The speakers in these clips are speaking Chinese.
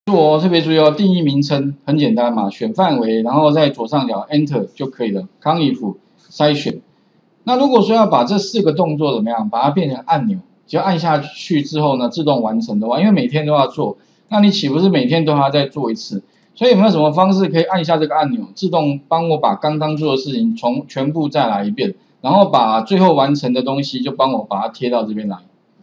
做特别注意哦，定义名称很简单嘛，选范围，然后在左上角 Enter 就可以了。CTRL 筛选。那如果说要把这4个动作怎么样，把它变成按钮，只要按下去之后呢，自动完成的话，因为每天都要做，那你岂不是每天都还要再做一次？所以有没有什么方式可以按一下这个按钮，自动帮我把刚刚做的事情全部再来一遍，然后把最后完成的东西就帮我把它贴到这边来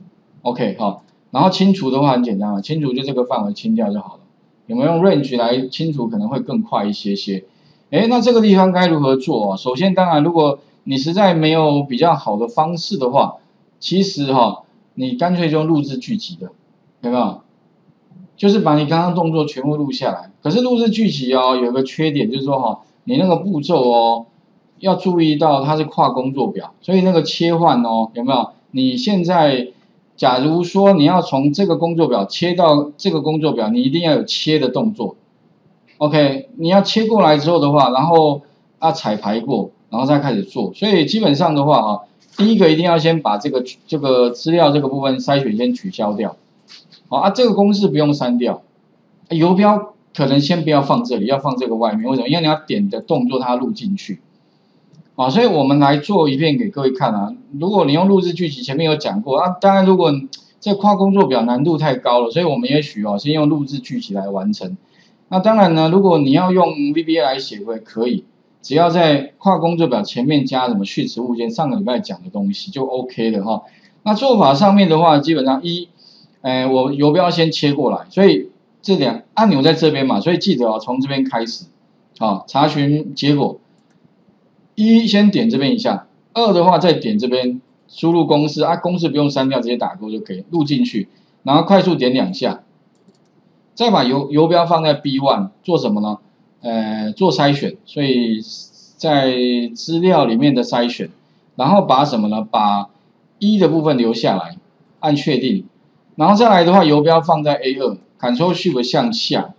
？OK 好。然后清除的话很简单嘛，清除就这个范围清掉就好了。有没有用 range 来清除可能会更快一些些？那这个地方该如何做啊？首先，当然如果你实在没有比较好的方式的话，其实你干脆就用录制剧集的，有没有？就是把你刚刚动作全部录下来。可是录制剧集有个缺点就是说你那个步骤要注意到它是跨工作表，所以那个切换有没有？你现在假如说你要从这个工作表切到这个工作表，你一定要有切的动作。OK， 你要切过来之后的话，然后彩排过，然后再开始做。所以基本上的话第一个一定要先把这个资料这个部分筛选先取消掉。这个公式不用删掉。游标可能先不要放这里，要放这个外面。为什么？因为你要点的动作它录进去。所以我们来做一遍给各位看啊。如果你用录制剧集，前面有讲过当然如果这跨工作表难度太高了，所以我们也许先用录制剧集来完成。那当然呢，如果你要用 VBA 来写也可以，只要在跨工作表前面加什么序词物件，上个礼拜讲的东西就 OK 了那做法上面的话，基本上我游标先切过来，所以这按钮在这边嘛，所以记得从这边开始查询结果。先点这边一下，2的话再点这边输入公式公式不用删掉，直接打勾就可以录进去，然后快速点2下，再把游标放在 B1 做什么呢？做筛选，所以在资料里面的筛选，然后把什么呢？把的部分留下来，按确定，然后再来的话，游标放在 A2，Ctrl+Shift 向下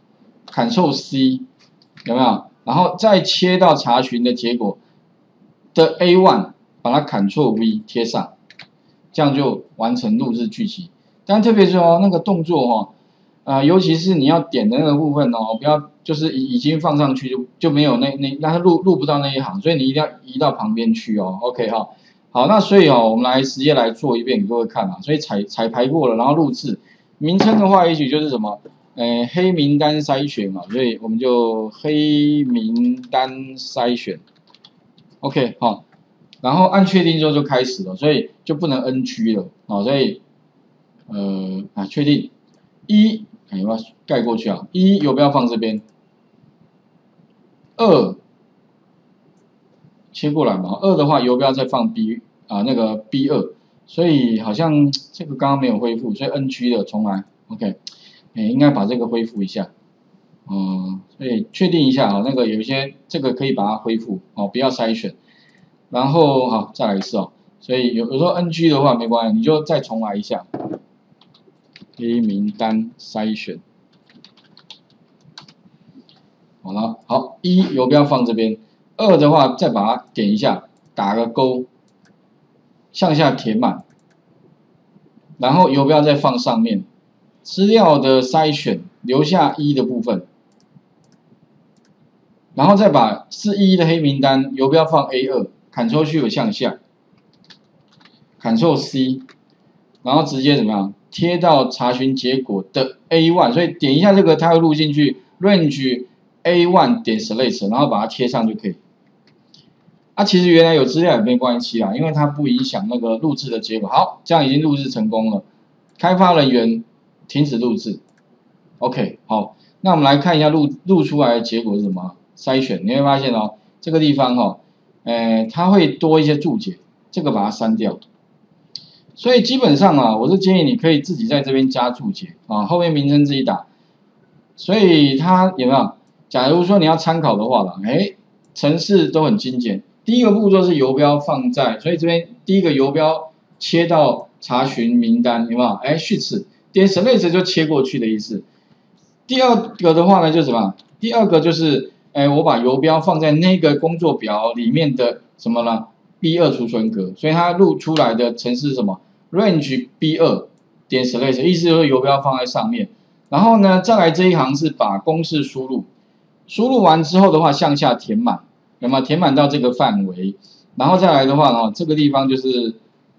，Ctrl+C， 有没有？然后再切到查询的结果的 A1， 把它 Ctrl+V 贴上，这样就完成录制剧集。但特别是那个动作尤其是你要点的那个部分不要就是已经放上去就没有那它录不到那一行，所以你一定要移到旁边去OK 好，那所以我们来直接来做一遍给各位看所以彩排过了，然后录制名称的话，也许就是什么。黑名单筛选嘛，所以我们就黑名单筛选 ，OK 然后按确定之后就开始了，所以就不能 NG 了所以确定有没有盖过去游标放这边，2切过来嘛，2的话游标再放 那个 B2， 所以好像这个刚刚没有恢复，所以 NG 了，重来 ，OK。应该把这个恢复一下，所以确定一下那个有一些这个可以把它恢复不要筛选，然后再来一次所以有时候 NG 的话没关系，你就再重来一下，黑名单筛选，好了，好游标放这边，2的话再把它点一下，打个勾，向下填满，然后游标再放上面。资料的筛选留下的部分，然后再把是的黑名单游标放 A2，Ctrl+Shift 向下 ，Ctrl+C， 然后直接怎么样贴到查询结果的 A1， 所以点一下这个它会录进去 ，Range A1 点 Select， 然后把它贴上就可以。其实原来有资料也没关系因为它不影响那个录制的结果。好，这样已经录制成功了，开发人员。停止录制 ，OK， 好，那我们来看一下录出来的结果是什么？筛选，你会发现这个地方它会多一些注解，这个把它删掉。所以基本上我是建议你可以自己在这边加注解后面名称自己打。所以它有没有？假如说你要参考的话程式都很精简。第一个步骤是游标放在，所以这边第一个游标切到查询名单，有没有？序词。点 Select 就切过去的意思。第二个的话呢，就是什么？第二个就是，我把游标放在那个工作表里面的什么呢 ？B2 储存格，所以它录出来的程式是什么 ？Range B2 点 Select， 意思就是游标放在上面， 然后呢，再来这一行是把公式输入，输入完之后的话，向下填满，有没有填满到这个范围？然后再来的话哦，这个地方就是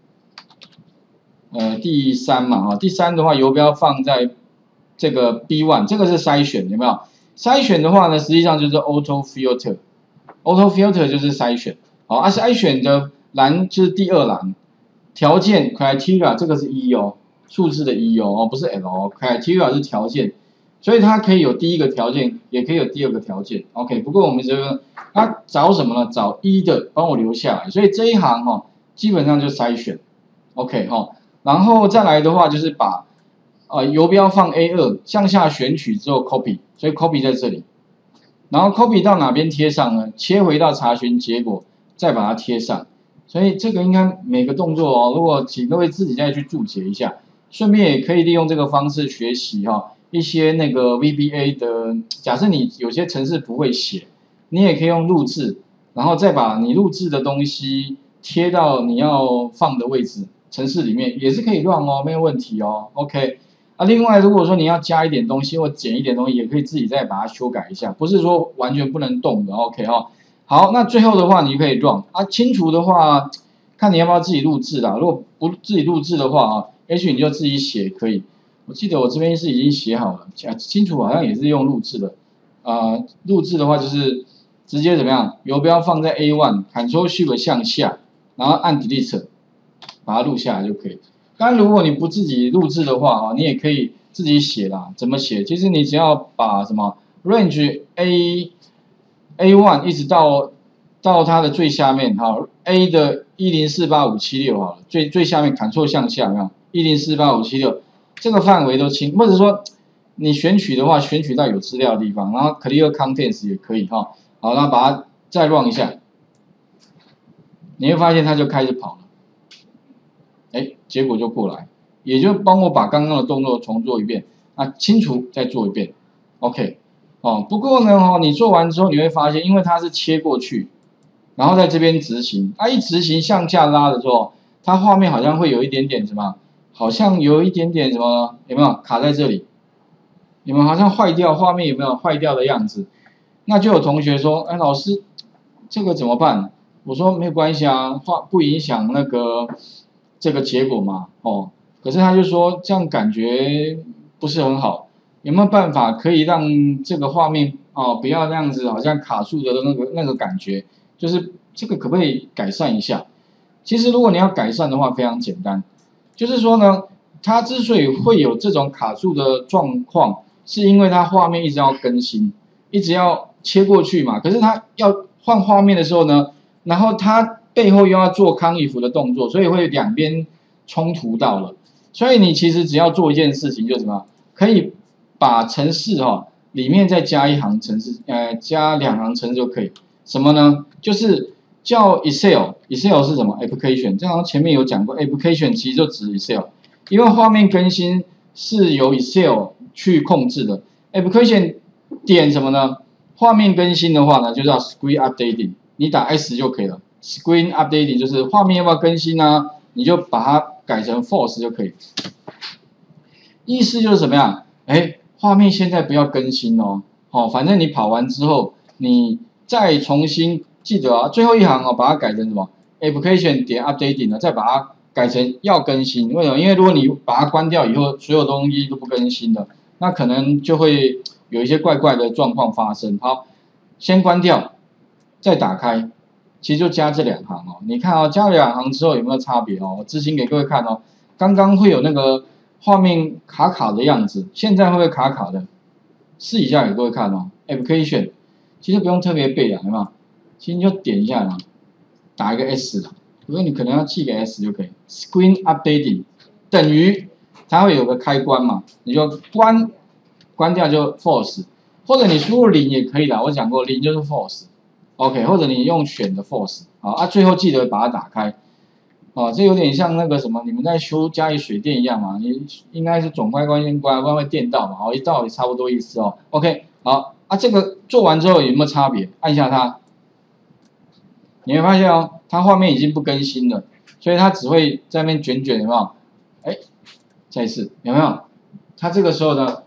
第三嘛第三的话，游标放在这个 B1， 这个是筛选，有没有？筛选的话呢，实际上就是 auto filter，auto filter 就是筛选，筛选的栏就是第二栏，条件 criteria 这个是一数字的一不是 L，criteria 是条件，所以它可以有第一个条件，也可以有第二个条件 ，OK。不过我们这个它找什么呢？找一的，帮我留下来，所以这一行基本上就筛选 ，OK 然后再来的话就是把游标放 A2， 向下选取之后 copy， 所以 copy 在这里，然后 copy 到哪边贴上呢？切回到查询结果，再把它贴上。所以这个应该每个动作如果请各位自己再去注解一下，顺便也可以利用这个方式学习一些那个 VBA 的。假设你有些程式不会写，你也可以用录制，然后再把你录制的东西贴到你要放的位置，程式里面也是可以 run 没有问题OK。另外如果说你要加一点东西或减一点东西，也可以自己再把它修改一下，不是说完全不能动的 OK 好，那最后的话你就可以 run 清除的话，看你要不要自己录制啦。如果不自己录制的话也许你就自己写也可以。我记得我这边是已经写好了，清除好像也是用录制的。录制的话就是直接怎么样？游标放在 A1，Ctrl Shift 向下，然后按 Delete， 把它录下来就可以。当然，如果你不自己录制的话你也可以自己写啦。怎么写？其实你只要把什么 range A1 一直到它的最下面A 的1048576好了，最下面 Ctrl 向下，有没有？1048576这个范围都清，或者说你选取的话，选取到有资料的地方，然后 Clear Contents 也可以好，那把它再 run 一下，你会发现它就开始跑了。结果就过来，也就帮我把刚刚的动作重做一遍，清除再做一遍 ，OK， 不过呢，你做完之后你会发现，因为它是切过去，然后在这边执行，一执行向下拉的时候，它画面好像会有一点点什么，好像有一点点什么，有没有卡在这里？你们好像坏掉，画面有没有坏掉的样子？那就有同学说，老师，这个怎么办？我说没有关系不影响那个。这个结果嘛，可是他就说这样感觉不是很好，有没有办法可以让这个画面不要那样子，好像卡住的那个感觉，就是这个可不可以改善一下？其实如果你要改善的话，非常简单，就是说呢，它之所以会有这种卡住的状况，是因为它画面一直要更新，一直要切过去嘛，可是它要换画面的时候呢，然后它背后又要做conif的动作，所以会两边冲突到了。所以你其实只要做一件事情，就是什么，可以把程式里面再加一行程式，加两行程式就可以。什么呢？就是叫 Excel 是什么 ？Application， 这好像前面有讲过 ，Application 其实就指 Excel， 因为画面更新是由 Excel 去控制的。Application 点什么呢？画面更新的话呢，就叫 Screen Updating， 你打 S 就可以了。Screen Updating 就是画面要不要更新你就把它改成 False 就可以。意思就是什么样？画面现在不要更新反正你跑完之后，你再重新记得最后一行把它改成什么 ？Application 点 Updating 呢，再把它改成要更新。为什么？因为如果你把它关掉以后，所有东西都不更新了，那可能就会有一些怪怪的状况发生。好，先关掉，再打开。其实就加这两行你看加了两行之后有没有差别我执行给各位看刚刚会有那个画面卡卡的样子，现在会不会卡卡的？试一下给各位看Application 其实不用特别背有没有？其实你就点一下打一个 S 比如你可能要记个 S 就可以。Screen Updating 等于它会有个开关嘛，你就关掉就 False， 或者你输入0也可以啦，我讲过0就是 False。OK， 或者你用选的 False 最后记得把它打开这有点像那个什么，你们在修家里水电一样嘛，你应该是总开关先关，不然会电到嘛一道理差不多意思OK， 好这个做完之后有没有差别？按下它，你会发现它画面已经不更新了，所以它只会在那边卷卷，有没有？再一次有没有？它这个时候呢，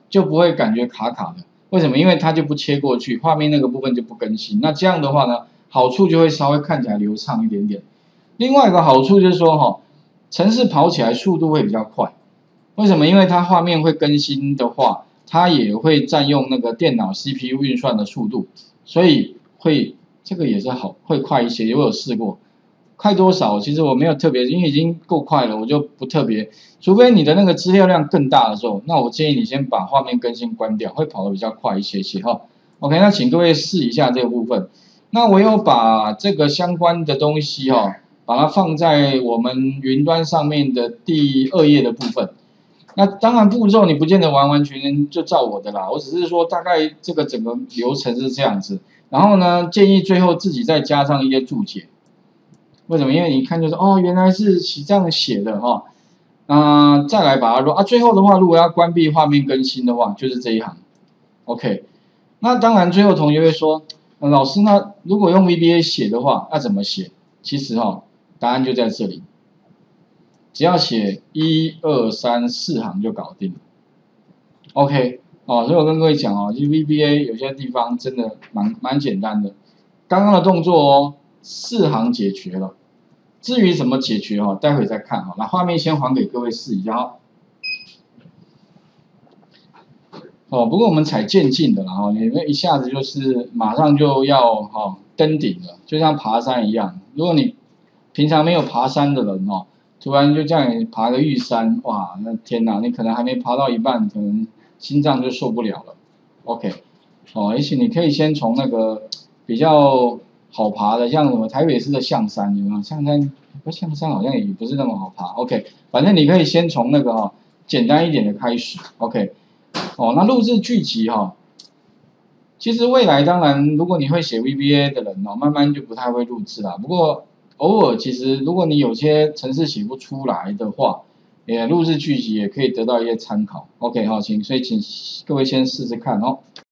就不会感觉卡卡的。为什么？因为它就不切过去，画面那个部分就不更新。那这样的话呢，好处就会稍微看起来流畅一点点。另外一个好处就是说程式跑起来速度会比较快。为什么？因为它画面会更新的话，它也会占用那个电脑 CPU 运算的速度，所以这个也是会快一些。我有试过，快多少？其实我没有特别，因为已经够快了，我就不特别。除非你的那个资料量更大的时候，那我建议你先把画面更新关掉，会跑得比较快一些哈。OK， 那请各位试一下这个部分。那我有把这个相关的东西把它放在我们云端上面的第2页的部分。那当然步骤你不见得完完全全就照我的啦，我只是说大概这个整个流程是这样子。然后呢，建议最后自己再加上一些注解。为什么？因为你一看就是原来是这样写的再来把它录最后的话，如果要关闭画面更新的话，就是这一行。OK， 那当然最后同学会说，老师，那如果用 VBA 写的话，要怎么写？其实答案就在这里。只要写1、2、3、4行就搞定了。OK， 所以我跟各位讲其实 VBA 有些地方真的蛮简单的。刚刚的动作4行解决了。至于怎么解决待会再看那画面先还给各位试一下不过我们踩渐进的啦你们一下子就是马上就要登顶了，就像爬山一样。如果你平常没有爬山的人突然就叫你爬个玉山，哇，那天哪，你可能还没爬到一半，可能心脏就受不了了。OK， 而且你可以先从那个比较好爬的，像什么台北市的象山，有没有？象山好像也不是那么好爬。OK， 反正你可以先从那个简单一点的开始。OK， 那录制剧集其实未来当然，如果你会写 VBA 的人慢慢就不太会录制啦。不过偶尔其实如果你有些程式写不出来的话，录制剧集也可以得到一些参考。OK， 所以请各位先试试看